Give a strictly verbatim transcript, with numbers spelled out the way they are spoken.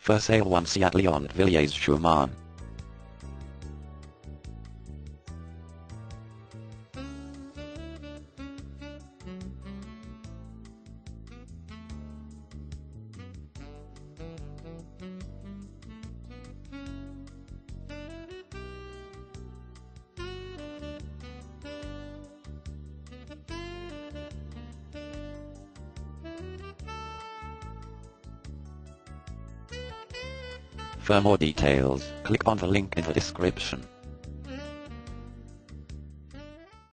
For sale one Seat Leon Villiers Schumann. For more details, click on the link in the description.